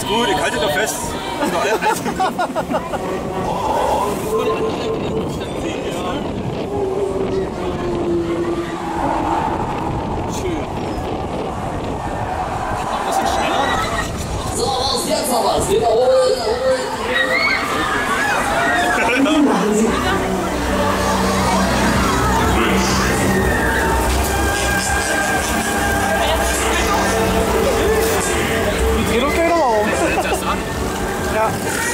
Alles gut, ich halte doch fest. So, was jetzt noch was? Wiederholen, Die Drehung geht nochmal um. Ja.